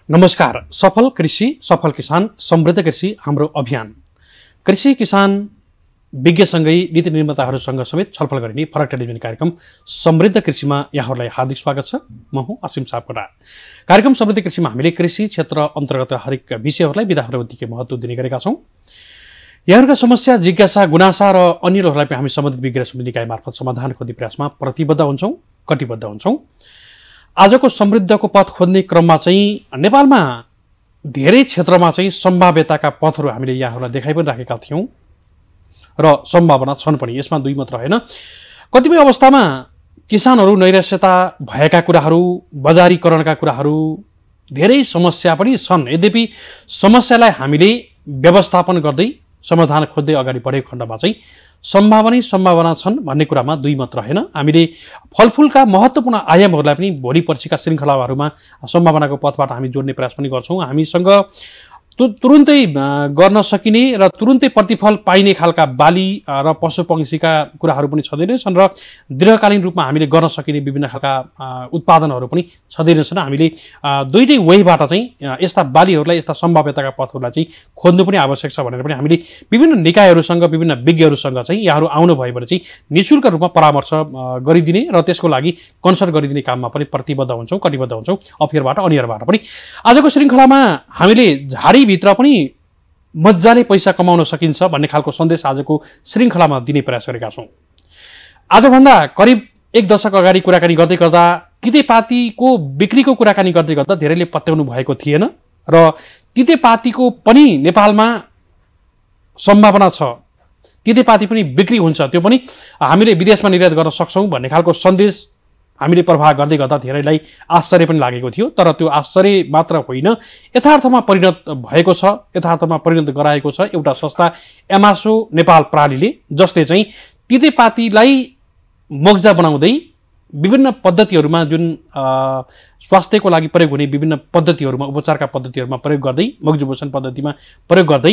नमस्कार। सफल कृषि सफल किसान समृद्ध कृषि हाम्रो अभियान कृषि किसान विज्ञसँगै नीति निर्माताहरूसँग समेत छलफल गरिने फरक टेलिभिजन कार्यक्रम समृद्ध कृषिमा यहाँहरूलाई हार्दिक स्वागत छ। म हुँ असीम सापकोटा। कार्यक्रम समृद्ध कृषिमा हामीले कृषि क्षेत्र अन्तर्गत हरेक विषयहरूलाई विधाहरू उत्तिकै महत्त्व दिने गरेका छौँ। यहाँहरूका समस्या जिज्ञासा गुनासा र अन्यहरूलाई पनि हामी सम्बन्धित विज्ञ समिति निकाय मार्फत समाधान खोज्ने प्रयासमा प्रतिबद्ध हुन्छौँ, कटिबद्ध हुन्छौँ। आजको समृद्धको पथ खोज्ने क्रममा चाहिँ नेपालमा धेरै क्षेत्रमा चाहिँ सम्भाव्यताका पथहरू हामीले यहाँहरूलाई देखाइ पनि राखेका थियौँ र सम्भावना छन् पनि। यसमा दुई मात्र होइन, कतिपय अवस्थामा किसानहरू नैराश्यता भएका कुराहरू, बजारीकरणका कुराहरू, धेरै समस्या पनि छन्। यद्यपि समस्यालाई हामीले व्यवस्थापन गर्दै समाधान खोज्दै अगाडि बढेको खण्डमा चाहिँ सम्भावना छन् भन्ने कुरामा दुई मात्र होइन, हामीले फलफुलका महत्त्वपूर्ण आयामहरूलाई पनि भोलि पर्सिका श्रृङ्खलाहरूमा सम्भावनाको पथबाट हामी जोड्ने प्रयास पनि गर्छौँ। हामीसँग तुरुन्तै गर्न सकिने र तुरुन्तै प्रतिफल पाइने खालका बाली र पशुपक्षीका कुराहरू पनि छँदै नै छन् र दीर्घकालीन रूपमा हामीले गर्न सकिने विभिन्न खालका उत्पादनहरू पनि छँदै नै छन्। हामीले दुईटै वेबाट चाहिँ यस्ता बालीहरूलाई, यस्ता सम्भाव्यताका पथहरूलाई चाहिँ खोज्नु पनि आवश्यक छ भनेर पनि हामीले विभिन्न निकायहरूसँग, विभिन्न विज्ञहरूसँग चाहिँ यहाँहरू आउनुभयो भने चाहिँ निःशुल्क रूपमा परामर्श गरिदिने र त्यसको लागि कन्सल्ट गरिदिने काममा पनि प्रतिबद्ध हुन्छौँ, कटिबद्ध हुन्छौँ, अफियरबाट अनियरबाट पनि। आजको श्रृङ्खलामा हामीले झाडीभित्र पनि मजाले पैसा कमाउन सकिन्छ भन्ने खालको सन्देश आजको श्रृङ्खलामा दिने प्रयास गरेका छौँ। आजभन्दा करिब एक दशक अगाडि कुराकानी गर्दै गर्दा तितेपातीको बिक्रीको कुराकानी गर्दै गर्दा धेरैले पत्याउनु भएको थिएन र तितेपातीको पनि नेपालमा सम्भावना छ, तितेपाती पनि बिक्री हुन्छ, त्यो पनि हामीले विदेशमा निर्यात गर्न सक्छौँ भन्ने खालको सन्देश हामीले प्रवाह गर्दै गर्दा धेरैलाई आश्चर्य पनि लागेको थियो। तर त्यो आश्चर्य मात्र होइन, यथार्थमा परिणत भएको छ, यथार्थमा परिणत गराएको छ एउटा संस्था एमासो नेपाल प्रणालीले, जसले चाहिँ तितेपातीलाई मोग्जा बनाउँदै विभिन्न पद्धतिहरूमा, जुन स्वास्थ्यको लागि प्रयोग हुने विभिन्न पद्धतिहरूमा, उपचारका पद्धतिहरूमा प्रयोग गर्दै, मोग्जुपोषण पद्धतिमा प्रयोग गर्दै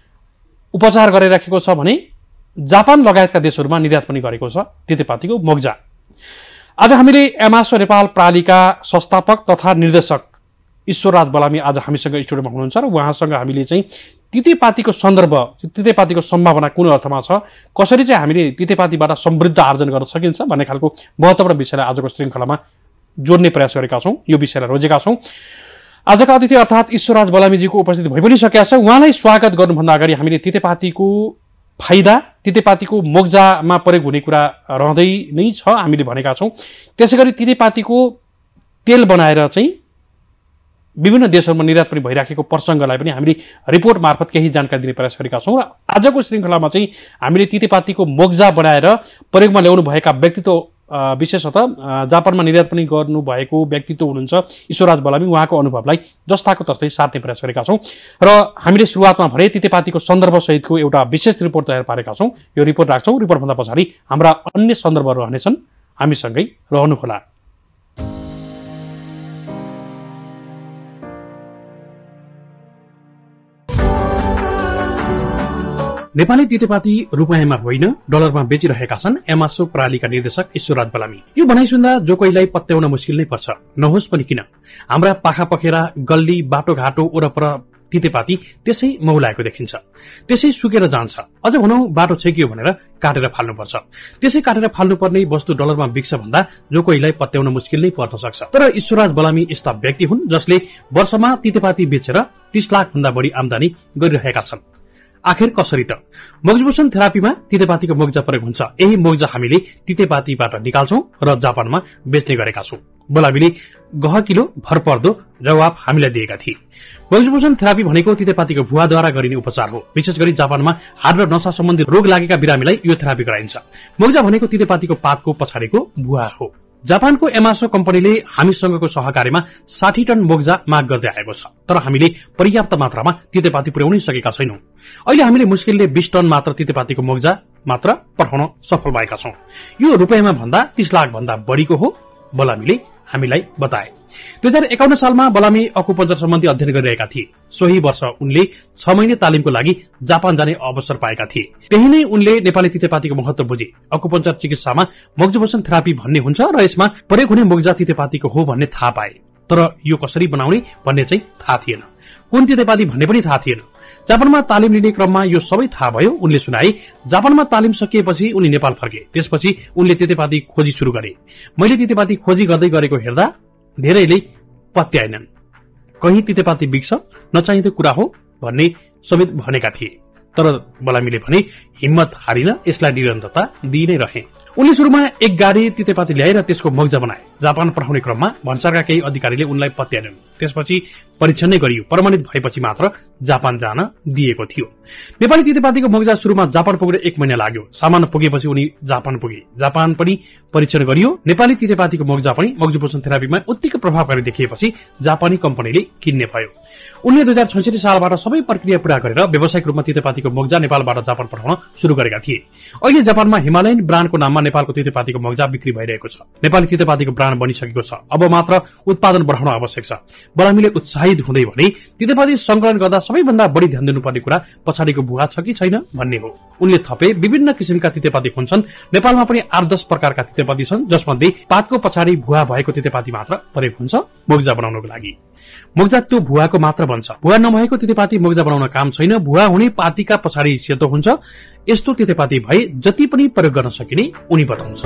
उपचार गरिराखेको छ भने जापान लगायतका देशहरूमा निर्यात पनि गरेको छ तितेपातीको मोग्जा। आज हामीले एमासो नेपाल प्रणालीका संस्थापक तथा निर्देशक ईश्वरराज बलामी आज हामीसँग स्टुडियोमा हुनुहुन्छ र उहाँसँग हामीले चाहिँ तितेपातीको सन्दर्भ, तितेपातीको सम्भावना कुन अर्थमा छ, कसरी चाहिँ हामीले तितेपातीबाट समृद्ध आर्जन गर्न सकिन्छ भन्ने खालको महत्त्वपूर्ण विषयलाई आजको श्रृङ्खलामा जोड्ने प्रयास गरेका छौँ, यो विषयलाई रोजेका छौँ। आजका अतिथि अर्थात् ईश्वरराज बलामीजीको उपस्थिति भइ पनि सकेका छ। उहाँलाई स्वागत गर्नुभन्दा अगाडि हामीले तितेपातीको फाइदा, तितेपातीको मोग्जामा प्रयोग हुने कुरा रहँदै नै छ हामीले भनेका छौँ। त्यसै गरी तितेपातीको तेल बनाएर चाहिँ विभिन्न देशहरूमा निर्यात पनि भइराखेको प्रसङ्गलाई पनि हामीले रिपोर्ट मार्फत केही जानकारी दिने प्रयास गरेका छौँ। र आजको श्रृङ्खलामा चाहिँ हामीले तितेपातीको मोग्जा बनाएर प्रयोगमा ल्याउनु भएका व्यक्तित्व, विशेषतः जापानमा निर्यात पनि गर्नुभएको व्यक्तित्व हुनुहुन्छ ईश्वरराज बलामी, उहाँको अनुभवलाई जस्ताको तस्तै साट्ने प्रयास गरेका छौँ। र हामीले सुरुवातमा भने तितेपातीको सन्दर्भसहितको एउटा विशेष रिपोर्ट तयार पारेका छौँ, यो रिपोर्ट राख्छौँ। रिपोर्टभन्दा पछाडि हाम्रा अन्य सन्दर्भहरू रहनेछन्, हामीसँगै रहनुहोला। नेपाली तितेपाती रुपैयाँमा होइन डलरमा बेचिरहेका छन् एमासो प्रणालीका निर्देशक ईश्वरराज बलामी। यो भनाइ सुन्दा जो कोहीलाई पत्याउन मुस्किल नै पर्छ, नहोस् पनि किन। हाम्रा पाखा पखेरा, गल्ली, बाटोघाटो वरपर तितेपाती त्यसै मौलाएको देखिन्छ, त्यसै सुकेर जान्छ। अझ भनौँ बाटो छेकियो भनेर काटेर फाल्नुपर्छ। त्यसै काटेर फाल्नुपर्ने वस्तु डलरमा बिक्छ भन्दा जो कोहीलाई पत्याउन मुस्किल नै पर्न सक्छ। तर ईश्वरराज बलामी यस्ता व्यक्ति हुन् जसले वर्षमा तितेपाती बेचेर 30 लाख भन्दा बढी आम्दानी गरिरहेका छन्। आखिर कसरी त? मोग्जुपोषण थेरापीमा तितेपातीको मोग्जा प्रयोग हुन्छ। यही मोग्जा हामीले तितेपातीबाट निकाल्छौं र जापानमा बेच्ने गरेका छौं। बलामीले गहकिलो भरपर्दो जवाब हामीलाई दिएका थिए। मोग्जुपोषण थेरापी भनेको तितेपातीको भुवाद्वारा गरिने उपचार हो। विशेष गरी जापानमा हाड र नसा सम्बन्धी रोग लागेका बिरामीलाई यो थेरापी गराइन्छ। मोग्जा भनेको तितेपातीको पातको पछाडिको भुवा हो। जापानको एमासो कम्पनीले हामीसँगको सहकार्यमा 60 टन मोग्जा माग गर्दै आएको छ, तर हामीले पर्याप्त मात्रामा तितेपाती पुर्याउनै सकेका छैनौं। अहिले हामीले मुस्किलले 20 टन मात्र तितेपातीको मोग्जा मात्र पठाउन सफल भएका छौं। यो रुपैयाँमा भन्दा 30 लाख भन्दा बढीको हो, बलामीले हामीलाई बताए। 2051 सालमा बलामी अकुपञ्चर सम्बन्धी अध्ययन गरिरहेका थिए। सोही वर्ष उनले 6 महिने तालिमको लागि जापान जाने अवसर पाएका थिए। त्यही नै उनले नेपाली तितेपातीको महत्त्व बुझे। अकुपञ्चर चिकित्सामा मोग्जुपोषण थेरापी भन्ने हुन्छ र यसमा प्रयोग हुने मोग्जा तितेपातीको हो भन्ने थाहा पाए। तर यो कसरी बनाउने भन्ने चाहिँ थाहा थिएन। कुन तितेपाती भन्ने पनि थाहा थिएन। जापानमा तालिम लिने क्रममा यो सबै थाहा भयो। उनले सुनाए, जापानमा तालिम सकिएपछि उनी नेपाल फर्के। त्यसपछि उनले तितेपाती खोजी सुरु गरे। मैले तितेपाती खोजी गर्दै गरेको हेर्दा धेरैले पत्याएनन्। कहीँ तितेपाती बिग्छ, नचाहिँदो कुरा हो भन्ने समेत भनेका थिए। तर बलामीले भने हिम्मत हारिन, यसलाई निरन्तरता दिइ नै रहे। उनले सुरुमा एक गाडी तितेपाती ल्याएर त्यसको मग्जा बनाए। जापान पठाउने क्रममा भन्सारका केही अधिकारीले उनलाई पत्याएनन्। त्यसपछि परीक्षण नै गरियो। प्रमाणित भएपछि मात्र जापान जान दिएको थियो। नेपाली तितेपातीको मग्जा सुरुमा जापान पुग्न 1 महिना लाग्यो। सामान पुगेपछि उनी जापान पुगे। जापान पनि परीक्षण गरियो। नेपाली तितेपातीको मग्जा पनि मग्जुपोषण थेरापीमा उत्तिकै प्रभावकारी देखिएपछि जापानी कम्पनीले किन्ने भयो। उनले 2066 सालबाट सबै प्रक्रिया पूरा गरेर व्यावसायिक रूपमा तितेपातीको मग्जा नेपालबाट जापान पठाउन सुरु गरेका थिए। अहिले जापानमा हिमालयन ब्रान्डको नाममा नेपालको तितेपातीको मग्जा बिक्री भइरहेको छ। नेपाली तितेपातीको ब्रान्ड बनिसकेको छ। अब मात्र उत्पादन बढाउन आवश्यक छ। बलामीले उत्साहित हुँदै भने तितेपाती संकलन गर्दा सबैभन्दा बढी ध्यान दिनुपर्ने कुरा पछाडिको भुवा छ कि छैन भन्ने हो। उनले थपे, विभिन्न किसिमका तितेपाती हुन्छन्। नेपालमा पनि 8-10 प्रकारका तितेपाती छन्, जसमध्ये पातको पछाडि भुवा भएको तितेपाती मात्र प्रयोग हुन्छ मग्जा बनाउनको लागि। मग्जा त्यो भुवाको मात्र बन्छ। भुवा नभएको तितेपाती मग्जा बनाउन काम छैन। भुवा हुने पातीका पछाडि सेतो हुन्छ। यस्तो तितेपाती भए जति पनि प्रयोग गर्न सकिने उनी बताउँछ।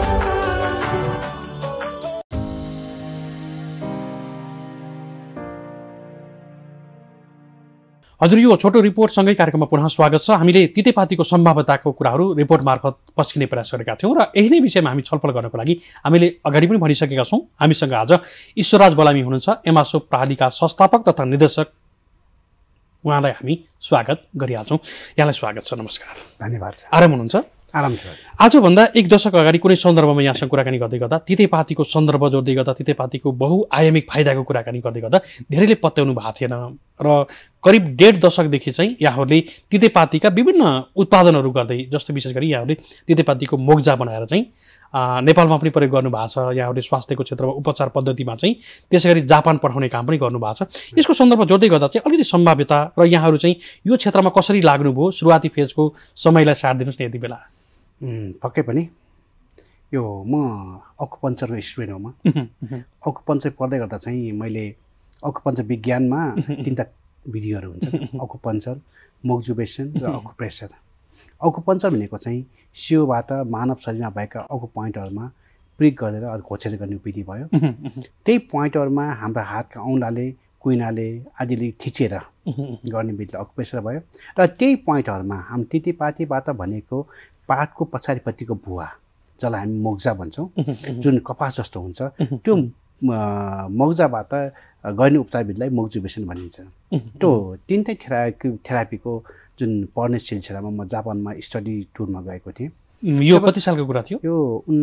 हजुर, यो छोटो रिपोर्ट सँगै कार्यक्रममा पुनः स्वागत छ। हामीले तितेपातीको सम्भाव्यताको कुराहरू रिपोर्ट मार्फत पस्किने प्रयास गरेका थियौँ र यही नै विषयमा हामी छलफल गर्नको लागि हामीले अगाडि पनि भनिसकेका छौँ। हामीसँग आज ईश्वरराज बलामी हुनुहुन्छ, एमासो प्रणालीका संस्थापक तथा निर्देशक। उहाँलाई हामी स्वागत गरिहाल्छौँ। यहाँलाई स्वागत छ। नमस्कार। धन्यवाद। आराम हुनुहुन्छ? आराम छ। आजभन्दा 1 दशक अगाडि कुनै सन्दर्भमा यहाँसँग कुराकानी गर्दै गर्दा तितेपातीको सन्दर्भ जोड्दै गर्दा तितेपातीको बहुआयामिक फाइदाको कुराकानी गर्दै गर्दा धेरैले पत्याउनु भएको थिएन र करिब 1.5 दशकदेखि चाहिँ यहाँहरूले तितेपातीका विभिन्न उत्पादनहरू गर्दै, जस्तो विशेष गरी यहाँहरूले तितेपातीको मोग्जा बनाएर चाहिँ नेपालमा पनि प्रयोग गर्नुभएको छ। यहाँहरूले स्वास्थ्यको क्षेत्रमा उपचार पद्धतिमा चाहिँ त्यसै गरी जापान पठाउने काम पनि गर्नुभएको छ। यसको सन्दर्भ जोड्दै गर्दा चाहिँ अलिकति सम्भाव्यता र यहाँहरू चाहिँ यो क्षेत्रमा कसरी लाग्नुभयो, सुरुवाती फेजको समयलाई साथ दिनुहोस् न यति बेला। पक्कै पनि यो म अकुपञ्चरको स्टुडेन्ट हो। म अकुपञ्चर पढ्दै गर्दा चाहिँ मैले अकुपञ्चर विज्ञानमा 3टा विधिहरू हुन्छ, अकुपञ्चर, मोग्जुबेसन र अकुप्रेसर। अकुपञ्चर भनेको चाहिँ सियोबाट मानव शरीरमा भएका अकु पोइन्टहरूमा प्रिक गरेर घोचेर गर्ने विधि भयो। त्यही पोइन्टहरूमा हाम्रा हातका औँलाले, कुइनाले आदिले थिचेर गर्ने विधिले अकुप्रेसर भयो। र त्यही पोइन्टहरूमा हामी तितेपातीबाट भनेको पातको पछाडिपट्टिको भुवा, जसलाई हामी मोग्जा भन्छौँ, जुन कपास जस्तो हुन्छ, त्यो मोग्जाबाट गर्ने उपचार विधिलाई मोग्जुबेसन भनिन्छ। त्यो 3टै थेरापीको जुन पढ्ने सिलसिलामा म जापानमा स्टडी टुरमा गएको थिएँ। यो कति सालको कुरा थियो? यो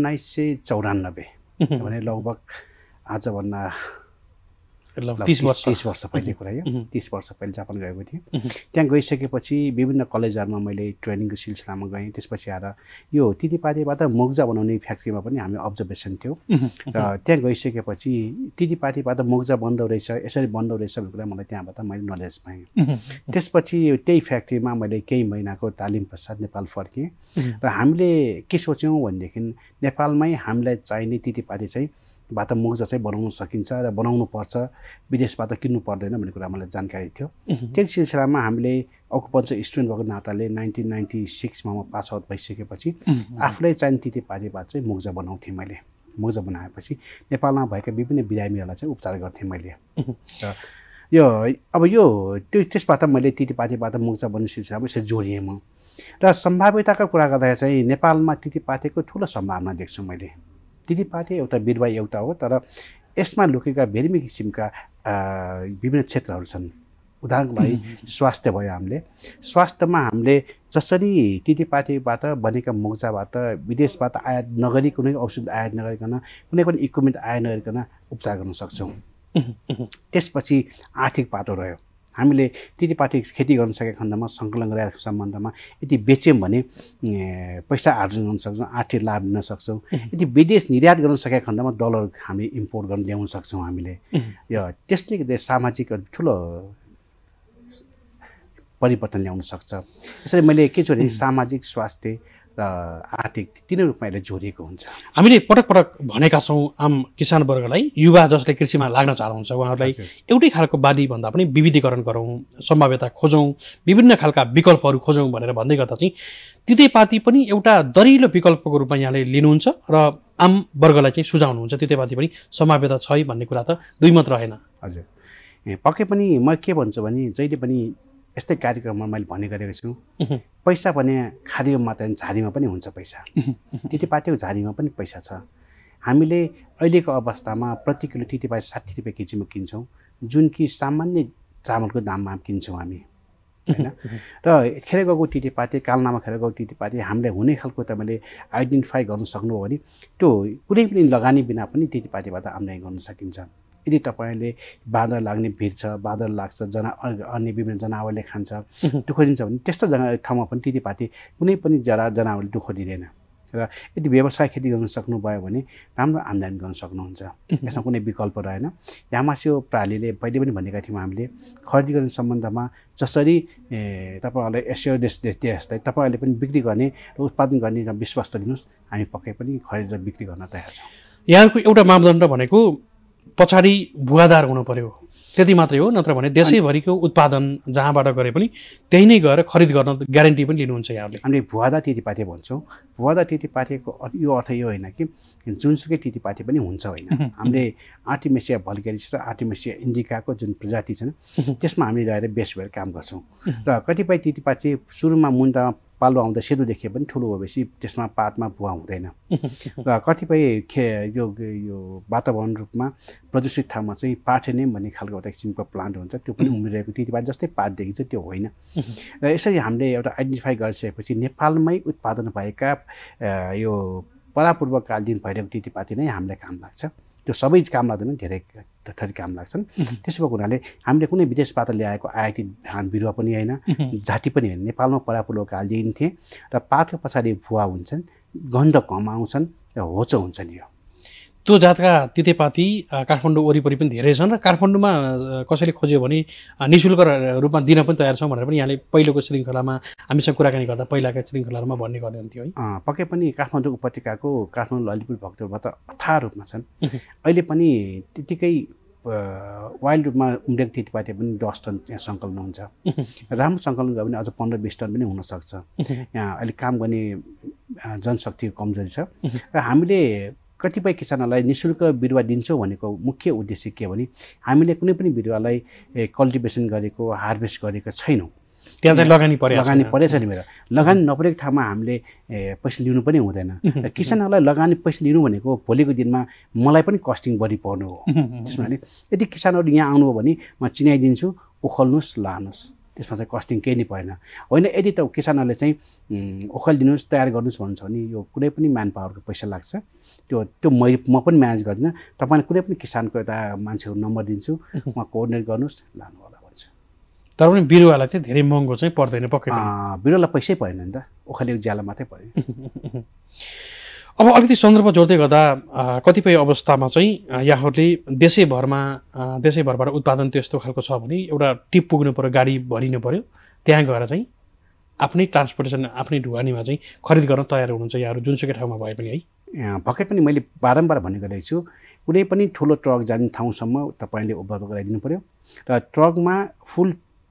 1994 भने लगभग आजभन्दा 30 वर्ष पहिले कुरा। यो 30 वर्ष पहिले जापान गएको थिएँ। त्यहाँ गइसकेपछि विभिन्न कलेजहरूमा मैले ट्रेनिङको सिलसिलामा गएँ। त्यसपछि आएर यो तितेपातीबाट मोग्जा बनाउने फ्याक्ट्रीमा पनि हामी अब्जर्भेसन थियो र त्यहाँ गइसकेपछि तितेपातीबाट मोग्जा बन्दो रहेछ, यसरी बन्दो रहेछ भन्ने कुरा मलाई त्यहाँबाट मैले नलेज पाएँ। त्यसपछि त्यही फ्याक्ट्रीमा मैले केही महिनाको तालिम पश्चात नेपाल फर्केँ र हामीले के सोच्यौँ भनेदेखि नेपालमै हामीलाई चाहिने तितेपाती चाहिँ बाट मोग्जा चाहिँ बनाउन सकिन्छ र बनाउनु पर्छ, विदेशबाट किन्नु पर्दैन भन्ने कुरा मलाई जानकारी थियो। त्यही सिलसिलामा हामीले अकुपञ्चर स्टुडेन्ट भएको नाताले 1996 मा म पास आउट भइसकेपछि आफूलाई चाहिने तितेपातीबाट चाहिँ मोग्जा बनाउँथेँ मैले। मोग्जा बनाएपछि नेपालमा भएका विभिन्न बिरामीहरूलाई चाहिँ उपचार गर्थेँ मैले। र यो अब यो त्यो त्यसबाट मैले तितेपातीबाट मोग्जा बनाउने सिलसिलामा यसरी जोडिएँ म। र सम्भाव्यताको कुरा गर्दा चाहिँ नेपालमा तितेपातीको ठुलो सम्भावना देख्छु मैले। तितेपाती एउटा बिरुवा एउटा हो, तर यसमा लुकेका भिन्न किसिमका विभिन्न क्षेत्रहरू छन्। उदाहरणको लागि स्वास्थ्य भयो। हामीले स्वास्थ्यमा हामीले जसरी तितेपातीबाट बनेका मोग्जाबाट विदेशबाट आयात नगरी, कुनै औषध आयात नगरिकन, कुनै पनि इक्विपमेन्ट आयात नगरिकन उपचार गर्न सक्छौँ। त्यसपछि आर्थिक पाटो रह्यो। हामीले तितेपाती खेती गर्न सकेको खण्डमा, सङ्कलन गरेको सम्बन्धमा यदि बेच्यौँ भने पैसा आर्जन गर्न सक्छौँ, आर्थिक लाभ लिन सक्छौँ। यदि विदेश निर्यात गर्न सकेको खण्डमा डलर हामी इम्पोर्ट गर्न ल्याउन सक्छौँ हामीले। यो त्यसले गर्दा सामाजिक ठुलो परिवर्तन ल्याउन सक्छ। यसरी मैले के छु भने सामाजिक, स्वास्थ्य र आर्थिक तीनै रूपमा यसले जोडिएको हुन्छ। हामीले पटक पटक भनेका छौँ आम किसान वर्गलाई, युवा जसले कृषिमा लाग्न चाहनुहुन्छ उहाँहरूलाई एउटै खालको बाली भन्दा पनि विविधीकरण गरौँ, सम्भाव्यता खोजौँ, विभिन्न खालका विकल्पहरू खोजौँ भनेर भन्दै गर्दा चाहिँ तितेपाती पनि एउटा दरिलो विकल्पको रूपमा यहाँले लिनुहुन्छ र आम वर्गलाई चाहिँ सुझाउनुहुन्छ तितेपाती पनि सम्भाव्यता छ है भन्ने कुरा त दुई मात्र रहेन। हजुर, पक्कै पनि म के भन्छु भने जहिले पनि यस्तै कार्यक्रममा मैले भन्ने गरेको छु, पैसा भने खालीमा मात्र झारीमा पनि हुन्छ पैसा। तितेपातीको झारीमा पनि पैसा छ। हामीले अहिलेको अवस्थामा प्रति किलो तितेपाती 60 रुपियाँ केजीमा किन्छौँ, जुन कि सामान्य चामलको दाममा किन्छौँ हामी, होइन? र खेर गएको तितेपाती, कालनामा खेर गएको तितेपाती हामीलाई हुने खालको तपाईँले आइडेन्टिफाई गर्न सक्नुभयो भने त्यो कुनै पनि लगानी बिना पनि तितेपातीबाट आम्दानी गर्न सकिन्छ। यदि तपाईँले बाँदर लाग्ने भिड छ, बाँदर लाग्छ, अन्य विभिन्न जनावरले खान्छ, दुःख दिन्छ भने त्यस्तो ठाउँमा पनि तितेपाती कुनै पनि जनावरले दुःख दिँदैन। र यदि व्यवसाय खेती गर्न सक्नुभयो भने राम्रो आम्दानी गर्न सक्नुहुन्छ। यसमा कुनै विकल्प रहेन। यामास्यो प्रालीले पहिले पनि भनेका थियौँ हामीले, खरिद गर्ने सम्बन्धमा जसरी तपाईँहरूलाई एसियो देशलाई तपाईँहरूले पनि बिक्री गर्ने र उत्पादन गर्ने विश्वास त दिनुहोस्, हामी पक्कै पनि खरिद र बिक्री गर्न तयार छौँ। यहाँको एउटा मापदण्ड भनेको पछाडि भुवादार हुनु पर्यो, त्यति मात्रै हो, नत्र भने देशैभरिको उत्पादन जहाँबाट गरे पनि त्यही नै गएर खरिद गर्न ग्यारेन्टी पनि लिनुहुन्छ यहाँले। हामीले भुवादार तितेपाती भन्छौँ। भुवादार तितेपातीको यो अर्थ यो होइन कि जुनसुकै तितेपाती पनि हुन्छ, होइन। हामीले आर्टिमेसिया भल्गेरिस र आर्टिमेसिया इन्डिकाको जुन प्रजाति छन् त्यसमा हामीले रहेर बेस भएर काम गर्छौँ। र कतिपय तितेपाती सुरुमा मुन्टामा पालो आउँदा सेतो देखिए पनि ठुलो भएपछि त्यसमा पातमा भुवा हुँदैन। र कतिपय यो वातावरण रूपमा प्रदूषित ठाउँमा चाहिँ पार्थेनियम भन्ने खालको एउटा किसिमको प्लान्ट हुन्छ, त्यो पनि उम्रिरहेको तितेपाती जस्तै पात देखिन्छ, त्यो होइन। र यसरी हामीले एउटा आइडेन्टिफाई गरिसकेपछि नेपालमै उत्पादन भएका यो परापूर्व कालदेखि भइरहेको तितेपाती नै हामीलाई काम लाग्छ। त्यो सबै काम लाग्दैन, धेरै थरी काम लाग्छन्। त्यसो भएको हुनाले हामीले कुनै विदेशबाट ल्याएको आयाती धान बिरुवा पनि होइन, जाति पनि होइन, नेपालमा परापूर्व कालदेखि थिए र पातको पछाडि भुवा हुन्छन्, गन्ध कम आउँछन् र होचो हुन्छन्। यो त्यो जातका तितेपाती काठमाडौँ वरिपरि पनि धेरै छन् र काठमाडौँमा कसैले खोज्यो भने निःशुल्क रूपमा दिन पनि तयार छौँ भनेर पनि यहाँले पहिलोको श्रृङ्खलामा हामीसँग कुराकानी गर्दा पहिलाका श्रृङ्खलामा भन्ने गर्दै हुन्थ्यो है। पक्कै पनि काठमाडौँ उपत्यकाको काठमाडौँ ललितपुर भक्तपुरमा त अथाह रूपमा छन्। अहिले पनि त्यतिकै वाइल्ड रूपमा उम्रेको तितेपाती पनि 10 टन यहाँ सङ्कलन हुन्छ। राम्रो सङ्कलन गयो भने अझ 15-20 टन पनि हुनसक्छ। यहाँ अहिले काम गर्ने जनशक्तिको कमजोरी छ र हामीले कतिपय किसानहरूलाई निःशुल्क बिरुवा दिन्छौँ भनेको मुख्य उद्देश्य के भने हामीले कुनै पनि बिरुवालाई कल्टिभेसन गरेको, हार्भेस्ट गरेको छैनौँ। त्यहाँ चाहिँ लगानी परेछ नि। मेरो लगानी नपरेको ठाउँमा हामीले पैसा लिनु पनि हुँदैन। र किसानहरूलाई लगानी पैसा लिनु भनेको भोलिको दिनमा मलाई पनि कस्टिङ बढी पर्नु हो। त्यसमाले यदि किसानहरू यहाँ आउनुभयो भने म चिनाइदिन्छु, उखल्नुहोस्, लानुहोस्, त्यसमा चाहिँ कस्टिङ केही नै परेन। होइन यदि त किसानहरूले चाहिँ उखालिदिनुहोस्, तयार गर्नुहोस् भन्छ भने यो कुनै पनि म्यान पावरको पैसा लाग्छ। त्यो म पनि म्यानेज गर्दिनँ। तपाईँले कुनै पनि किसानको एउटा मान्छेको नम्बर दिन्छु, उहाँ कोअर्डिनेट गर्नुहोस्, लानु होला भन्छु। तर पनि बिरुवालाई चाहिँ धेरै महँगो चाहिँ पर्दैन पक्कै पनि। बिरुवालाई पैसै परेन नि त, उखालेको ज्याला मात्रै पऱ्यो। अब अलिकति सन्दर्भ जोड्दै गर्दा कतिपय अवस्थामा चाहिँ यहाँहरूले देशैभरबाट उत्पादन त्यस्तो खालको छ भने एउटा टिप पुग्नु पऱ्यो, गाडी भरिनु पऱ्यो, त्यहाँ गएर चाहिँ आफ्नै ट्रान्सपोर्टेसन आफ्नै ढुवानीमा चाहिँ खरिद गर्न तयार हुनुहुन्छ यहाँहरू जुनसुकै ठाउँमा भए पनि है। पक्कै पनि मैले बारम्बार भन्ने गरेको छु, कुनै पनि ठुलो ट्रक जाने ठाउँसम्म तपाईँले उपलब्ध गराइदिनु पऱ्यो र ट्रकमा फुल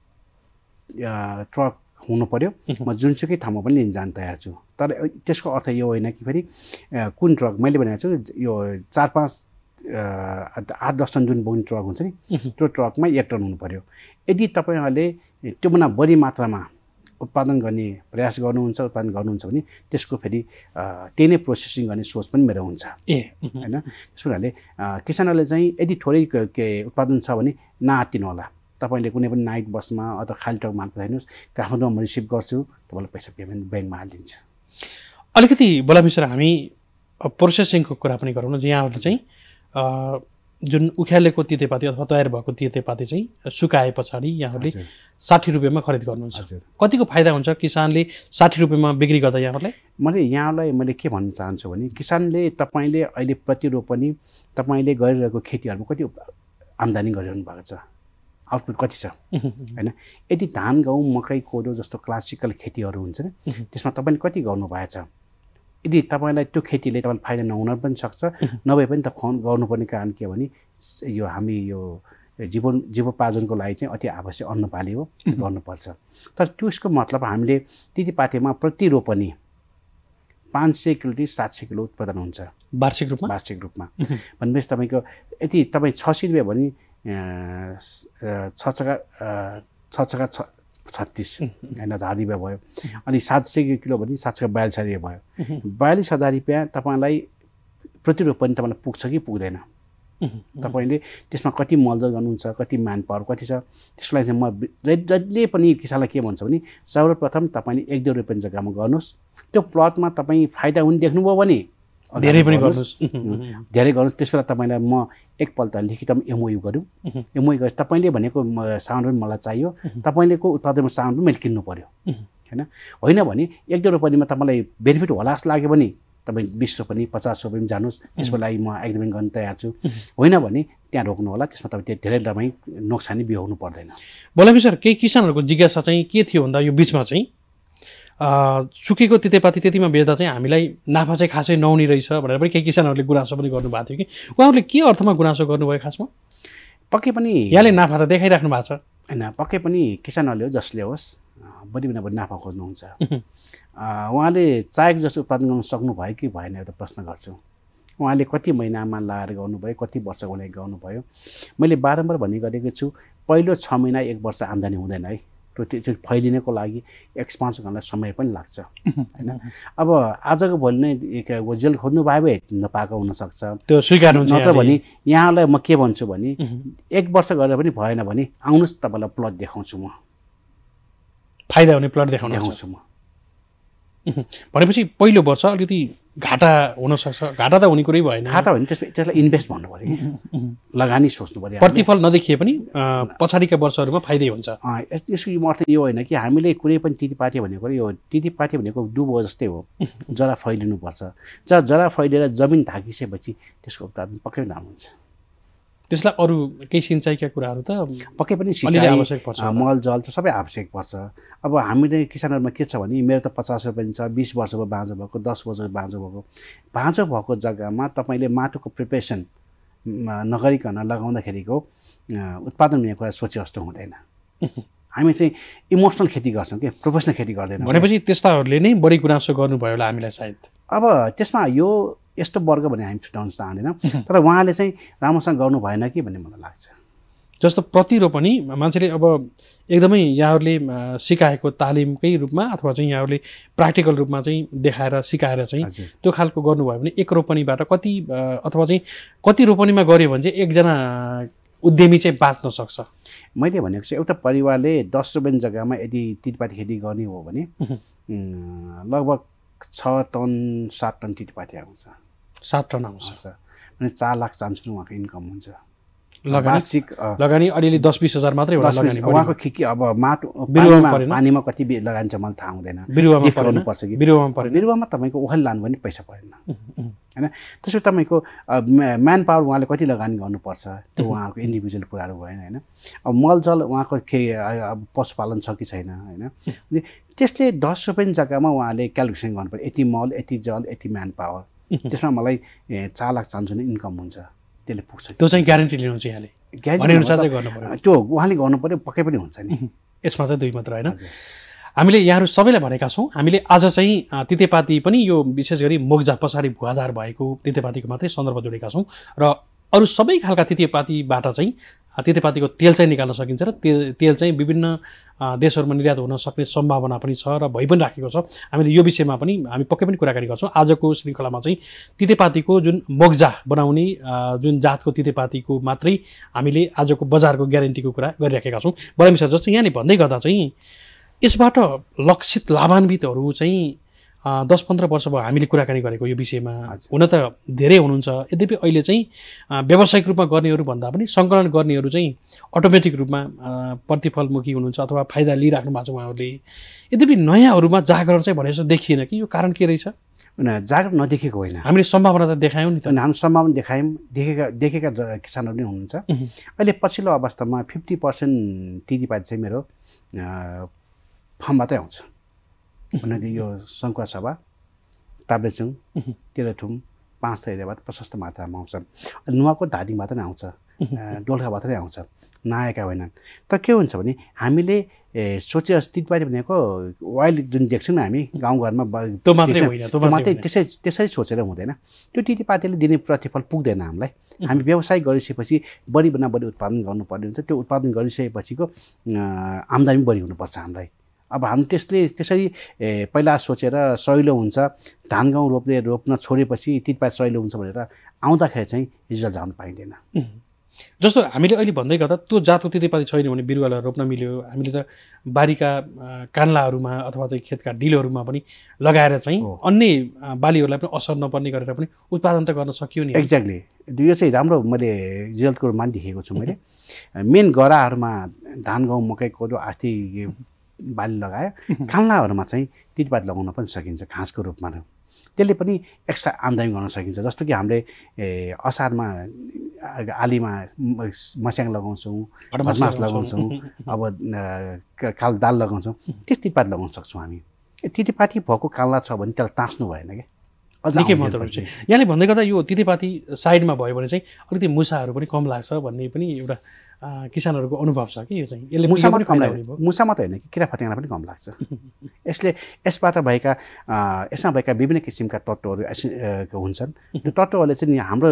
ट्रक हुनु पऱ्यो। म जुनसुकै ठाउँमा पनि लिन जान तयार छु। तर त्यसको अर्थ यो होइन कि फेरि कुन ट्रक, मैले भनेको छु यो 4-5 8-10 टन जुन बोक्ने ट्रक हुन्छ नि, त्यो ट्रकमा 1 टन हुनु पऱ्यो। यदि तपाईँहरूले त्योभन्दा बढी मात्रामा उत्पादन गर्ने प्रयास गर्नुहुन्छ, उत्पादन गर्नुहुन्छ भने त्यसको फेरि त्यही नै प्रोसेसिङ गर्ने सोच पनि मेरो हुन्छ, होइन। त्यस कारणले किसानहरूले चाहिँ यदि थोरै उत्पादन छ भने नआत्तिनु होला। तपाईँले कुनै पनि नाइट बसमा अथवा खाली ट्रक माल पठाइदिनुहोस्, काठमाडौँमा म रिसिभ गर्छु, तपाईँलाई पैसा पेमेन्ट ब्याङ्कमा हालिदिन्छु। अलिकति बोला मिश्र हामी प्रोसेसिङको कुरा पनि गरौँ न। यहाँहरूले चाहिँ जुन उख्यालेको तितेपाती अथवा तयार भएको तितेपाती चाहिँ सुकाए पछाडि यहाँहरूले 60 रुपियाँमा खरिद गर्नुहुन्छ। कतिको फाइदा हुन्छ किसानले 60 रुपियाँमा बिक्री गर्दा यहाँहरूलाई? मैले के भन्न चाहन्छु भने किसानले तपाईँले अहिले प्रतिरोपनी तपाईँले गरिरहेको खेतीहरूमा कति आम्दानी गरिरहनु भएको छ, आउटपुट कति छ हैन। यदि धान गहुँ मकै कोदो जस्तो क्लासिकल खेतीहरू हुन्छ नि त्यसमा तपाईँले कति गर्नुभएछ, यदि तपाईँलाई त्यो खेतीले तपाईँलाई फाइदा नहुन पनि सक्छ, नभए पनि त गर्नुपर्ने कारण के भने यो हामी यो जीवोपार्जनको लागि चाहिँ अति आवश्यक अन्नबाली हो, गर्नुपर्छ। तर त्यसको मतलब हामीले तितेपातीमा प्रति रोपनी 500 किलोदेखि 700 किलो उत्पादन हुन्छ वार्षिक रूपमा भनेपछि तपाईँको यदि तपाईँ 600 रुपियाँ भने 6×36 होइन 1000 रुपियाँ भयो। अनि 700 किलो भने 742 रुपियाँ भयो। 42,000 रुपियाँ तपाईँलाई प्रति रोपनी तपाईँलाई पुग्छ कि पुग्दैन, तपाईँले त्यसमा कति मलजल गर्नुहुन्छ, कति म्यान पावर कति छ, त्यसको लागि चाहिँ म जहिले पनि किसानलाई के भन्छ भने सर्वप्रथम तपाईँले 1-2 रुपियाँ जग्गामा गर्नुहोस्। त्यो प्लटमा तपाईँ फाइदा हुने देख्नुभयो भने धेरै पनि गर्नुहोस्, धेरै गर्नुहोस्। त्यस बेला तपाईँलाई म एकपल्ट लिखितमा एमओयू गऱ्यौँ। एमओयू गरेपछि तपाईँले भनेको सामान पनि मलाई चाहियो, तपाईँलेको उत्पादनमा सामान पनि मैले किन्नु पऱ्यो होइन भने 1-2 रुपियाँमा तपाईँलाई बेनिफिट होला जस्तो लाग्यो भने तपाईँ 20 रुपियाँ 50 रुपियाँ जानुहोस्, त्यसको लागि म एग्रिमेन्ट गर्न तयार छु। होइन भने त्यहाँ रोक्नु होला, त्यसमा तपाईँ धेरै तपाईँ नोक्सानी बिहोर्नु पर्दैन। बोलामी सर, केही किसानहरूको जिज्ञासा चाहिँ के थियो भन्दा यो बिचमा चाहिँ सुकेको तितेपाती त्यतिमा बेच्दा चाहिँ हामीलाई नाफा चाहिँ खासै नहुने रहेछ भनेर पनि केही किसानहरूले गुनासो पनि गर्नुभएको थियो कि उहाँहरूले के अर्थमा गुनासो गर्नुभयो खासमा? पक्कै पनि यहाँले नाफा त देखाइराख्नु भएको छ होइन, पक्कै पनि किसानहरूले जसले होस् बढीभन्दा बढी नाफा खोज्नुहुन्छ। उहाँले चाहेको जस्तो उत्पादन गर्न सक्नुभयो कि भएन एउटा प्रश्न गर्छु। उहाँले कति महिनामा लाएर गर्नुभयो, कति वर्षको लागि गर्नुभयो। मैले बारम्बार भन्ने गरेको छु, पहिलो 6 महिना 1 वर्ष आम्दानी हुँदैन है, त्यो फैलिनको लागि एक्सपान्स गर्नलाई समय पनि लाग्छ हैन। अब आजको भोलि नै जेल खोज्नु भयो भए नपाएको हुनसक्छ, त्यो स्वीकार्नुहुन्छ। नत्र भने यहाँलाई म के भन्छु भने 1 वर्ष गरेर पनि भएन भने आउनुहोस् तपाईँलाई प्लट देखाउँछु, म फाइदा हुने प्लट देखाउँछु म। भनेपछि पहिलो वर्ष अलिकति घाटा हुनसक्छ, घाटा त हुने कुरै भएन। घाटा भने त्यसलाई इन्भेस्ट भन्नु पऱ्यो कि लगानी सोच्नु पऱ्यो। प्रतिफल नदेखिए पनि पछाडिका वर्षहरूमा फाइदै हुन्छ। यसको अर्थ यो होइन कि हामीले कुनै पनि तितेपाती भनेको यो तितेपाती भनेको डुबो जस्तै हो, जरा फैलिनुपर्छ। जरा फैलिएर जमिन ढाकिसकेपछि त्यसको उत्पादन पक्कै पनि राम्रो हुन्छ। त्यसलाई अरू केही सिँचाइका कुराहरू त पक्कै पनि सिँचाइ आवश्यक पर्छ, मलजल त सबै आवश्यक पर्छ। अब हामीले किसानहरूमा के छ भने मेरो त 50 रुपियाँ छ, 20 वर्षको बाँझो भएको, 10 वर्षको बाँझो भएको जग्गामा तपाईँले माटोको प्रिपरेसन नगरिकन लगाउँदाखेरिको उत्पादन हुने कुरा सोचे जस्तो हुँदैन। हामी चाहिँ इमोसनल खेती गर्छौँ कि प्रोफेसनल खेती गर्दैनौँ। भनेपछि त्यस्ताहरूले नै बढी गुनासो गर्नुभयो होला हामीलाई सायद। अब त्यसमा यो यस्तो वर्ग भने हामी छुट्याउन चाहँदैनौँ, तर उहाँले चाहिँ राम्रोसँग गर्नु भएन कि भन्ने मलाई लाग्छ। जस्तो प्रतिरोपनी मान्छेले अब एकदमै यहाँहरूले सिकाएको तालिमकै रूपमा अथवा चाहिँ यहाँहरूले प्र्याक्टिकल रूपमा चाहिँ देखाएर सिकाएर चाहिँ त्यो खालको गर्नुभयो भने 1 रोपनीबाट कति अथवा चाहिँ कति रोपनीमा गऱ्यो भने चाहिँ एकजना उद्यमी चाहिँ बाँच्न सक्छ? मैले भनेको चाहिँ एउटा परिवारले 10 रुपियाँ जग्गामा यदि तितेपाती खेती गर्ने हो भने लगभग 6 टन 7 टन तितेपाती आउँछ। 7 टन आउँछ भने 4 लाख चान्स उहाँको इन्कम हुन्छ। लगानी अलिअलि 10-20 हजार मात्रै होला लगानी। उहाँको अब माटो पानीमा कति लगानी छ मलाई थाहा हुँदैन, बिरुवामा गर्नुपर्छ कि बिरुवामा तपाईँको ओखली लानु भने पैसा परेन होइन। त्यसो तपाईँको म्यान पावर उहाँले कति लगानी गर्नुपर्छ त्यो उहाँहरूको इन्डिभिजुअल कुराहरू भएन होइन। अब मलजल उहाँको पशुपालन छ कि छैन होइन। त्यसले 10 रुपियाँ जग्गामा उहाँले क्यालकुलेसन गर्नुपर्छ, यति मल यति जल यति म्यान पावर, त्यसमा मलाई 4 लाख चान्स हुने इन्कम हुन्छ, त्यसले पुग्छ। त्यो चाहिँ ग्यारेन्टी लिनुहुन्छ यहाँले? त्यो उहाँले गर्नु पऱ्यो, पक्कै पनि हुन्छ नि। यसमा चाहिँ 2 मात्र होइन। हामीले यहाँहरू सबैलाई भनेका छौँ, हामीले आज चाहिँ तितेपाती पनि यो विशेष गरी मोग्जा पछाडि भुवाधार भएको तितेपातीको मात्रै सन्दर्भ जोडेका छौँ र अरू सबै खालका तितेपातीबाट चाहिँ तितेपातीको तेल चाहिँ निकाल्न सकिन्छ र तेल चाहिँ विभिन्न देशहरूमा निर्यात हुन सक्ने सम्भावना पनि छ र भइ पनि राखेको छ। हामीले यो विषयमा पनि हामी पक्कै पनि कुराकानी गर्छौँ। आजको श्रृङ्खलामा चाहिँ तितेपातीको जुन मोग्जा बनाउने जुन जातको तितेपातीको मात्रै हामीले आजको बजारको ग्यारेन्टीको कुरा गरिराखेका छौँ। बरामी सर, जस्तो यहाँले भन्दै गर्दा चाहिँ यसबाट लक्षित लाभान्वितहरू चाहिँ 10-15 वर्ष भयो हामीले कुराकानी गरेको यो विषयमा। हुन त धेरै हुनुहुन्छ, यद्यपि अहिले चाहिँ व्यावसायिक रूपमा गर्नेहरू भन्दा पनि सङ्कलन गर्नेहरू चाहिँ अटोमेटिक रूपमा प्रतिफलमुखी हुनुहुन्छ अथवा फाइदा लिइराख्नु भएको छ उहाँहरूले। यद्यपि नयाँहरूमा जागरण चाहिँ भने जस्तो देखिएन कि यो कारण के रहेछ? जागरुक नदेखेको होइन, हामीले सम्भावना त देखायौँ नि त, अनि हामी सम्भावना देखायौँ, देखेका किसानहरू नै हुनुहुन्छ। अहिले पछिल्लो अवस्थामा 50% तितेपाती चाहिँ मेरो फार्मबाटै आउँछ। भन्नाले यो सङ्खुवा सभा, ताप्लेजुङ, तेह्रथुम, 5 एरियाबाट प्रशस्त मात्रामा आउँछ। नुवाकोट धादिङबाट नै आउँछ, दोलखाबाट नै आउँछ, नआएका होइनन्। तर के हुन्छ भने हामीले सोचे तितेपाती भनेको ओइल जुन देख्छौँ हामी गाउँघरमा मात्रै त्यसरी सोचेर हुँदैन। त्यो तितेपातीले दिने प्रतिफल पुग्दैन हामीलाई। हामी व्यवसाय गरिसकेपछि बढीभन्दा बढी उत्पादन गर्नुपर्ने हुन्छ। त्यो उत्पादन गरिसकेपछिको आम्दानी बढी हुनुपर्छ हामीलाई। अब हामी त्यसरी पहिला सोचेर सहिलो हुन्छ, धान गहुँ रोप्न छोडेपछि तितेपाती सहिलो हुन्छ भनेर आउँदाखेरि चाहिँ रिजल्ट जान पाइँदैन। जस्तो हामीले अहिले भन्दै गर्दा त्यो जातको तितेपाती छैन भने बिरुवालाई रोप्न मिल्यो, हामीले त बारीका कान्लाहरूमा अथवा चाहिँ खेतका डिलहरूमा पनि लगाएर चाहिँ अन्य बालीहरूलाई पनि असर नपर्ने गरेर पनि उत्पादन त गर्न सकियो नि। एक्ज्याक्टली, यो चाहिँ राम्रो मैले रिजल्टको रूपमा देखेको छु। मैले मेन गराहरूमा धान गहुँ मकै कोदो आदि बाली लगायो, कान्लाहरूमा चाहिँ तितेपाती लगाउन पनि सकिन्छ घाँसको रूपमा। त्यसले पनि एक्स्ट्रा आम्दानी गर्न सकिन्छ। जस्तो कि हामीले असारमा आलीमा मस्याङ लगाउँछौँ, भटमास लगाउँछौँ, अब काल दाल लगाउँछौँ, त्यस तितेपाती लगाउन सक्छौँ हामी। तितेपाती भएको कान्ला छ भने त्यसलाई टाँस्नु भएन क्या, निकै महत्त्वपूर्ण छ। यहाँले भन्दै गर्दा यो तितेपाती साइडमा भयो भने चाहिँ अलिकति मुसाहरू पनि कम लाग्छ भन्ने पनि एउटा किसानहरूको अनुभव छ कि यो चाहिँ यसले मुसा पनि कम लाग्यो। मुसा मात्रै होइन कि किराफट्याङ्ग्रा पनि कम लाग्छ। यसमा भएका विभिन्न किसिमका तत्त्वहरू हुन्छन्। त्यो तत्त्वहरूले चाहिँ हाम्रो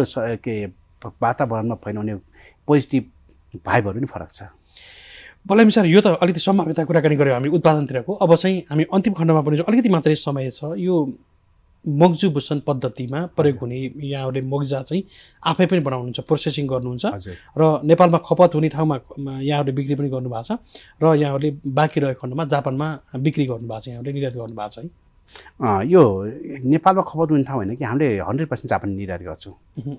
वातावरणमा फैलाउने पोजिटिभ भाइबहरू पनि फरक छ। बलैम सर, यो त अलिकति सम्भाव्यता कुराकानी गऱ्यौँ हामी उत्पादनतिरको। अब चाहिँ हामी अन्तिम खण्डमा पनि अलिकति मात्रै समय छ। यो मग्जु बुसन पद्धतिमा प्रयोग हुने यहाँहरूले मग्जा चाहिँ आफै पनि बनाउनुहुन्छ, प्रोसेसिङ गर्नुहुन्छ र नेपालमा खपत हुने ठाउँमा यहाँहरूले बिक्री पनि गर्नुभएको छ र यहाँहरूले बाँकी रहेको खण्डमा जापानमा बिक्री गर्नुभएको छ, यहाँहरूले निर्यात गर्नुभएको छ है। यो नेपालमा खपत हुने ठाउँ होइन कि हामीले 100% जापान निर्यात गर्छौँ।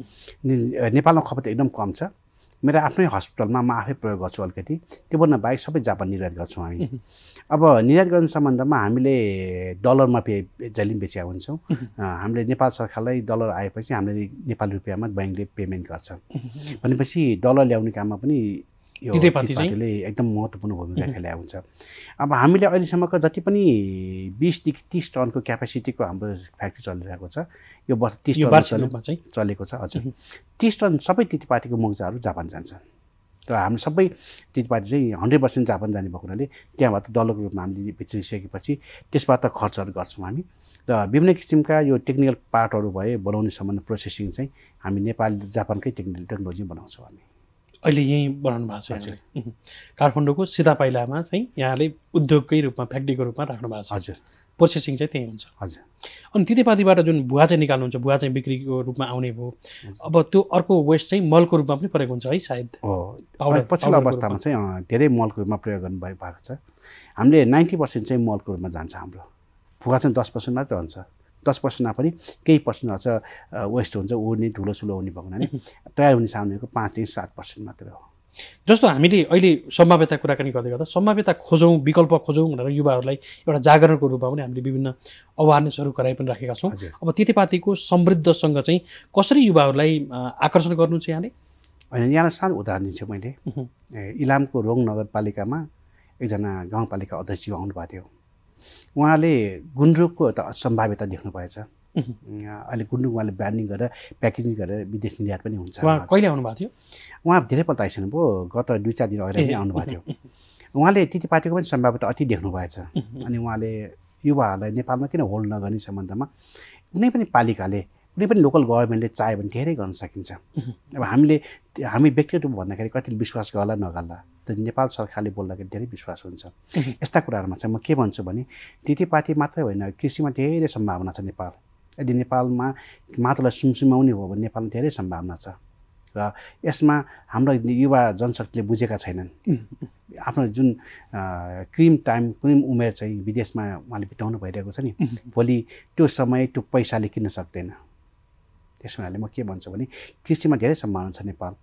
नेपालमा खपत एकदम कम छ। मेरो आफ्नै हस्पिटलमा म आफै प्रयोग गर्छु अलिकति, त्योभन्दा बाहेक सबै जापान निर्यात गर्छौँ हामी। अब निर्यात गर्ने सम्बन्धमा हामीले डलरमा जहिले बेचेका हुन्छौँ। हामीले नेपाल सरकारलाई डलर आएपछि हामीले नेपाली रुपियाँमा ब्याङ्कले पेमेन्ट गर्छ। भनेपछि डलर ल्याउने काममा पनि यो तितेपातीले एकदम महत्त्वपूर्ण भूमिका खेलेको हुन्छ। अब हामीले अहिलेसम्मको जति पनि 20 देखि 30 टनको क्यापेसिटीको हाम्रो फ्याक्ट्री चलिरहेको छ, यो वर्ष 30 टन चलेको छ। हजुर, 30 टन सबै तितेपातीको मग्जाहरू जापान जान्छ। तर हामी सबै तितेपाती चाहिँ 100% जापान जाने भएको हुनाले त्यहाँबाट डलरको रूपमा हामीले बेचिसकेपछि त्यसबाट खर्चहरू गर्छौँ हामी। र विभिन्न किसिमका यो टेक्निकल पार्टहरू भए बनाउने सम्बन्ध प्रोसेसिङ चाहिँ हामी नेपाल जापानकै टेक्नोलोजी बनाउँछौँ हामी। अहिले यहीँ बनाउनु भएको छ काठमाडौँको सीतापाइलामा चाहिँ यहाँले उद्योगकै रूपमा फ्याक्ट्रीको रूपमा राख्नु भएको छ। हजुर, प्रोसेसिङ चाहिँ त्यही हुन्छ। हजुर, अनि तितेपातीबाट जुन भुवा चाहिँ निकाल्नुहुन्छ, भुवा चाहिँ बिक्रीको रूपमा आउने भयो। अब त्यो अर्को वेस्ट चाहिँ मलको रूपमा पनि प्रयोग हुन्छ है सायद? हो, पछिल्लो अवस्थामा चाहिँ धेरै मलको रूपमा प्रयोग गर्नु भएको छ। हामीले 90% चाहिँ मलको रूपमा जान्छ हाम्रो। भुवा चाहिँ 10% मात्रै हुन्छ। 10%मा पनि केही पर्सेन्ट हुन्छ वेस्ट हुन्छ, उड्ने ठुलो हुने भएको हुनाले तयार हुने सामानको 5 देखि 7% मात्रै हो। जस्तो हामीले अहिले सम्भाव्यता कुराकानी गर्दै गर्दा सम्भाव्यता खोजौँ, विकल्प खोजौँ भनेर युवाहरूलाई एउटा जागरणको रूपमा पनि हामीले विभिन्न अवेरनेसहरू गराइ पनि राखेका छौँ। अब तितेपातीको समृद्धसँग चाहिँ कसरी युवाहरूलाई आकर्षण गर्नु छ यहाँले? होइन, यहाँलाई सानो उदाहरण दिन्छु मैले। इलामको रोङ नगरपालिकामा एकजना गाउँपालिका अध्यक्ष आउनुभएको थियो। उहाँले गुन्द्रुकको एउटा सम्भाव्यता देख्नु भएछ। अहिले गुन्द्रुक उहाँले ब्रान्डिङ गरेर प्याकेजिङ गरेर विदेश निर्यात पनि हुन्छ। कहिले आउनुभएको थियो? उहाँ धेरैपल्ट आइसक्नुभयो, गत 2-4 दिन अगाडि पनि आउनुभएको थियो। उहाँले तितेपातीको पनि सम्भाव्यता अति देख्नु भएछ। अनि उहाँले युवाहरूलाई नेपालमा किन होल्ड नगर्ने सम्बन्धमा कुनै पनि पालिकाले, कुनै पनि लोकल गभर्मेन्टले चाह्यो भने धेरै गर्न सकिन्छ। अब हामी व्यक्तिगत भन्दाखेरि कतिले विश्वास गर्ला नगर्ला, तर नेपाल सरकारले बोल्दाखेरि धेरै विश्वास हुन्छ। यस्ता कुराहरूमा चाहिँ म के भन्छु भने तितेपाती मात्रै होइन, कृषिमा धेरै सम्भावना छ नेपाल। यदि नेपालमा माटोलाई सुमसुमाउने हो भने नेपालमा धेरै सम्भावना छ। र यसमा हाम्रो युवा जनशक्तिले बुझेका छैनन्। आफ्नो जुन क्रिम उमेर चाहिँ विदेशमा उहाँले बिताउनु भइरहेको छ नि, भोलि त्यो समय त्यो पैसाले किन्न सक्दैन। त्यस हुनाले म के भन्छु भने कृषिमा धेरै सम्भावना छ नेपाल।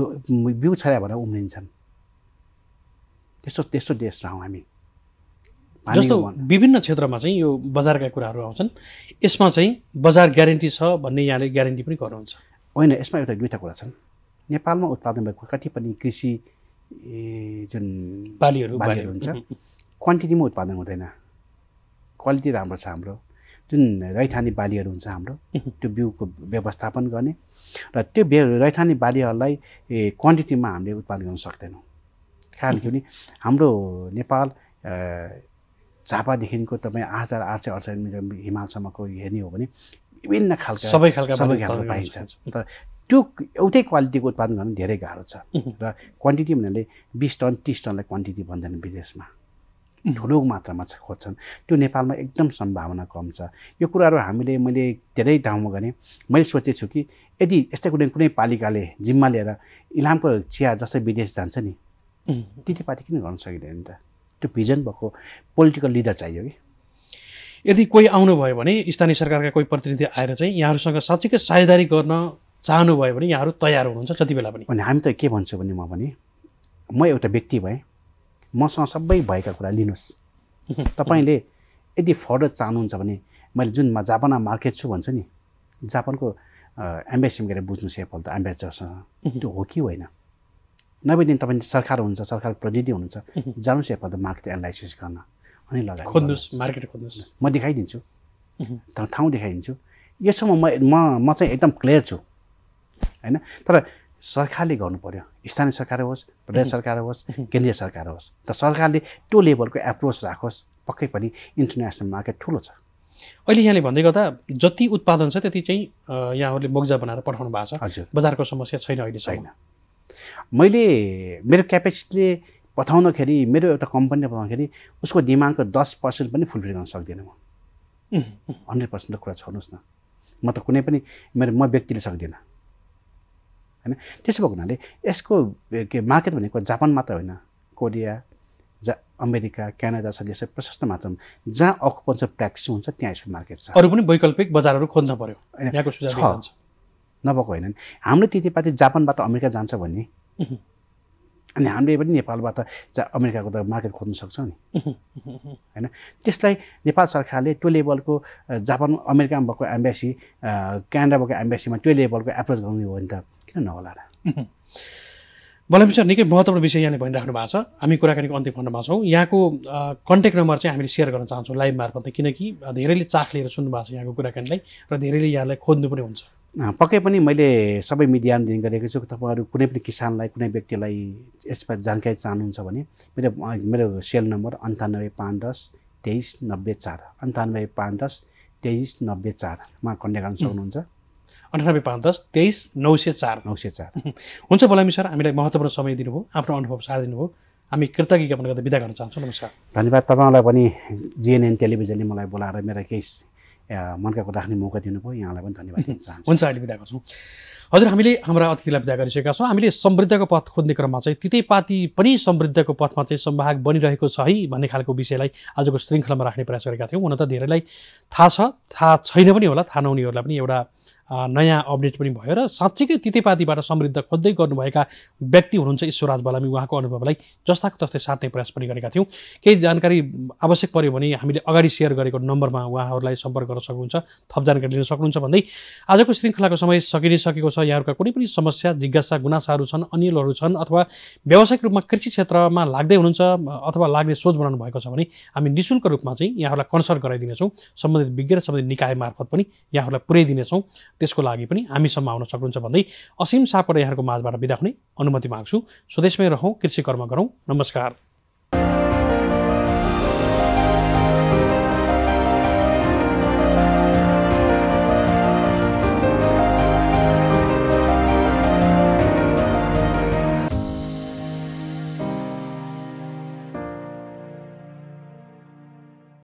बिउ छाया भनेर उम्रिन्छन्। त्यस्तो देश हौँ हामी। जस्तो विभिन्न क्षेत्रमा चाहिँ यो बजारका कुराहरू आउँछन्, यसमा चाहिँ बजार ग्यारेन्टी छ भन्ने यहाँले ग्यारेन्टी पनि गर्नुहुन्छ? होइन, यसमा एउटा दुईवटा कुरा छन्। नेपालमा उत्पादन भएको कति पनि कृषि जुन बालीहरू हुन्छ क्वान्टिटीमा उत्पादन हुँदैन, क्वालिटी राम्रो छ हाम्रो। जुन रैथाने बालीहरू हुन्छ हाम्रो, त्यो बिउको व्यवस्थापन गर्ने र त्यो रैथाने बालीहरूलाई क्वान्टिटीमा हामीले उत्पादन गर्न सक्दैनौँ। कारण के भने हाम्रो नेपाल झापादेखिको तपाईँ 8868 मिटर हिमालसम्मको हेर्ने हो भने विभिन्न खालका सबै खालको पाइन्छ। तर त्यो एउटै क्वालिटीको उत्पादन गर्न धेरै गाह्रो छ र क्वान्टिटी भन्नाले 20 टन 30 टनलाई क्वान्टिटी भन्दैन, विदेशमा ठुलो मात्रामा खोज्छन्। त्यो नेपालमा एकदम सम्भावना कम छ। यो कुराहरू मैले धेरै ठाउँमा गरेँ। मैले सोचेको छु कि यदि यस्तै कुनै पालिकाले जिम्मा लिएर इलामको चिया जसै विदेश जान्छ नि, तितेपाती किन गर्न सकिँदैन त? त्यो भिजन भएको पोलिटिकल लिडर चाहियो कि। यदि कोही आउनुभयो भने स्थानीय सरकारका कोही प्रतिनिधि आएर चाहिँ यहाँहरूसँग साँच्चीकै साझेदारी गर्न चाहनुभयो भने यहाँहरू तयार हुनुहुन्छ जति बेला पनि? अनि हामी त के भन्छु भने म एउटा व्यक्ति भएँ, मसँग सबै भएका कुरा लिनुहोस्। तपाईँले यदि फर्दर चाहनुहुन्छ भने मैले जुन जापानमा मार्केट छु भन्छु नि, जापानको एम्बेसीमा गएर बुझ्नुहोस् एकपल्ट एम्बेसडरसँग त्यो हो कि होइन। नभएदेखि तपाईँ सरकार हुनुहुन्छ, सरकार प्रतिनिधि हुनुहुन्छ, जानुहोस् एकपल्ट मार्केट एनालाइसिस गर्न, अनि लगाएर खोज्नुहोस्, मार्केट खोज्नुहोस्। म देखाइदिन्छु, ठाउँ देखाइदिन्छु। यसोमा म चाहिँ एकदम क्लियर छु होइन। तर सरकारले गर्नु पर्यो, स्थानीय सरकार होस्, प्रदेश सरकार होस्, केन्द्रीय सरकार होस्। त सरकारले त्यो लेभलको एप्रोच राखोस्। पक्कै पनि इन्टरनेसनल मार्केट ठुलो छ। अहिले यहाँले भन्दै गर्दा जति उत्पादन छ त्यति चाहिँ यहाँहरूले बोक्जा बनाएर पठाउनु भएको छ। हजुर, बजारको समस्या छैन अहिले? छैन। मैले मेरो क्यापेसिटीले पठाउदाखेरि, मेरो एउटा कम्पनीले पठाउँदाखेरि उसको डिमान्डको 10% पनि फुलफिल गर्न सक्दिनँ म। 100% त कुरा छोड्नुहोस् न, म त कुनै पनि म व्यक्तिले सक्दिनँ होइन। त्यसो भएको हुनाले यसको मार्केट भनेको जापान मात्र होइन, कोरिया, अमेरिका, क्यानाडा छ, देश प्रशस्त मात्रामा जहाँ अकुपन्चर प्र्याक्टिस हुन्छ त्यहाँ यसको मार्केट छ। अरू पनि वैकल्पिक बजारहरू खोज्न पर्यो, यहाँको सुझाव दिनुहुन्छ? नभएको होइन। हाम्रो तितेपाती जापानबाट अमेरिका जान्छ भने अनि हामीले पनि नेपालबाट अमेरिकाको त मार्केट खोज्न सक्छौँ नि होइन। त्यसलाई नेपाल सरकारले त्यो लेभलको जापान अमेरिकामा भएको एम्बेसी, क्यानाडा भएको एम्बेसीमा त्यो लेभलको एप्रोच गर्नु हो भने त किन नहोला र? बलमी सर, निकै महत्त्वपूर्ण विषय यहाँले भनिराख्नु भएको छ। हामी कुराकानीको अन्तिम खण्डमा छौँ। यहाँको कन्ट्याक्ट नम्बर चाहिँ हामीले सेयर गर्न चाहन्छौँ लाइभ मार्फत, किनकि धेरैले चाख लिएर सुन्नु भएको छ यहाँको कुराकानीलाई र धेरैले यहाँलाई खोज्नु पनि हुन्छ। पक्कै पनि मैले सबै मिडियामा दिने गरेको छु। तपाईँहरू कुनै पनि किसानलाई, कुनै व्यक्तिलाई यसमा जानकारी चाहनुहुन्छ भने मेरो सेल नम्बर 98 510 23 94 98 510 23 94 मा कन्ट्याक्ट गर्न सक्नुहुन्छ। 98 510 23 904। हुन्छ बलमी सर, हामीलाई महत्त्वपूर्ण समय दिनुभयो, आफ्नो अनुभव सार दिनुभयो। हामी कृतज्ञ ज्ञापन गर्दै बिदा गर्न चाहन्छौँ। नमस्कार। धन्यवाद। तपाईँलाई पनि जिएनएन टेलिभिजनले मलाई बोलाएर मेरो केही मनका कुरा राख्ने मौका दिनुभयो, यहाँलाई पनि धन्यवाद दिन चाहन्छु। हुन्छ, अहिले बिदा गर्छौँ। हजुर, हामीले हाम्रा अतिथिलाई विदा गरिसकेका छौँ। हामीले समृद्धको पथ खोज्ने क्रममा चाहिँ तितेपाती पनि समृद्धको पथमा चाहिँ सम्भाग बनिरहेको छ है भन्ने खालको विषयलाई आजको श्रृङ्खलामा राख्ने प्रयास गरेका थियौँ। हुन त धेरैलाई थाहा छ, थाहा छैन पनि होला, थाहा नहुनेहरूलाई पनि एउटा नयाँ अपडेट पनि भयो र साँच्चीकै तितेपातीबाट समृद्ध खोज्दै गर्नुभएका व्यक्ति हुनुहुन्छ ईश्वरराज बलामी। उहाँको अनुभवलाई जस्ताको तस्तै साट्ने प्रयास पनि गरेका थियौँ। केही जानकारी आवश्यक पर्यो भने हामीले अगाडि सेयर गरेको नम्बरमा उहाँहरूलाई सम्पर्क गर्न सक्नुहुन्छ, थप जानकारी लिन सक्नुहुन्छ भन्दै आजको श्रृङ्खलाको समय सकिसकेको छ। यहाँहरूका कुनै पनि समस्या, जिज्ञासा, गुनासाहरू छन्, अनिलहरू छन्, अथवा व्यावसायिक रूपमा कृषि क्षेत्रमा लाग्दै हुनुहुन्छ अथवा लाग्ने सोच बनाउनु भएको छ भने हामी निःशुल्क रूपमा चाहिँ यहाँहरूलाई कन्सल्ट गराइदिनेछौँ। सम्बन्धित विज्ञ र सम्बन्धित निकाय मार्फत पनि यहाँहरूलाई पुर्याइदिनेछौँ। त्यसको लागि पनि हामीसम्म आउन सक्नुहुन्छ भन्दै असीम सापबाट यहाँहरूको माझबाट बिदा हुने अनुमति माग्छु। स्वदेशमै रहौँ, कृषि कर्म गरौँ। नमस्कार।